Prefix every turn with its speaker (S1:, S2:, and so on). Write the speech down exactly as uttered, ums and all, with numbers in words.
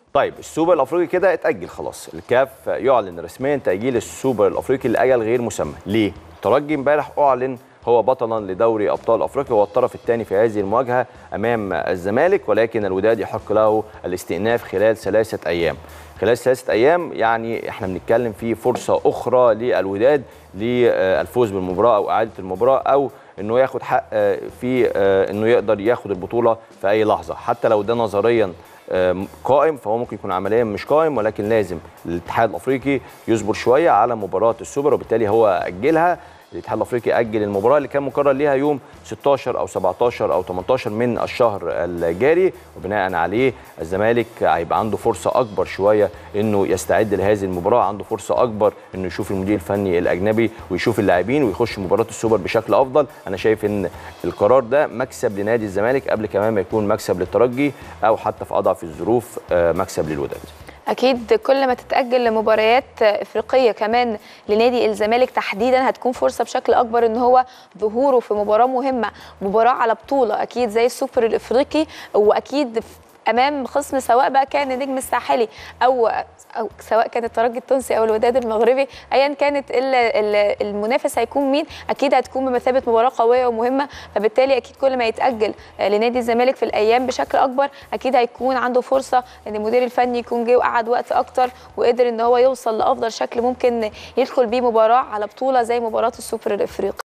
S1: طيب السوبر الافريقي كده اتاجل خلاص، الكاف يعلن رسميا تاجيل السوبر الافريقي لاجل غير مسمى. ليه؟ الترجي امبارح اعلن هو بطلا لدوري ابطال افريقيا، هو الطرف الثاني في هذه المواجهه امام الزمالك، ولكن الوداد يحق له الاستئناف خلال ثلاثه ايام. خلال ثلاثه ايام يعني احنا بنتكلم في فرصه اخرى للوداد للفوز بالمباراه او اعاده المباراه، او انه ياخد حق في انه يقدر ياخد البطوله في اي لحظه. حتى لو ده نظريا قائم فهو ممكن يكون عمليا مش قائم، ولكن لازم الاتحاد الافريقي يصبر شويه على مباراه السوبر، وبالتالي هو اجلها. الاتحاد الافريقي اجل المباراه اللي كان مقرر ليها يوم ستاشر او سبعتاشر او تمنتاشر من الشهر الجاري، وبناء عليه الزمالك هيبقى عنده فرصه اكبر شويه انه يستعد لهذه المباراه، عنده فرصه اكبر انه يشوف المدير الفني الاجنبي ويشوف اللاعبين ويخش مباراه السوبر بشكل افضل. انا شايف ان القرار ده مكسب لنادي الزمالك قبل كمان ما يكون مكسب للترجي، او حتى في اضعف الظروف مكسب للوداد.
S2: اكيد كل ما تتاجل لمباريات افريقيه كمان لنادي الزمالك تحديدا هتكون فرصه بشكل اكبر ان هو ظهوره في مباراه مهمه، مباراه على بطوله اكيد زي السوبر الافريقي، واكيد امام خصم سواء بقى كان النجم الساحلي او او سواء كان الترجي التونسي او الوداد المغربي، ايا كانت المنافس هيكون مين، اكيد هتكون بمثابه مباراه قويه ومهمه. فبالتالي اكيد كل ما يتاجل لنادي الزمالك في الايام بشكل اكبر اكيد هيكون عنده فرصه ان المدير الفني يكون جه وقعد وقت اكتر وقدر ان هو يوصل لافضل شكل ممكن يدخل بيه مباراه على بطوله زي مباراه السوبر الافريقي.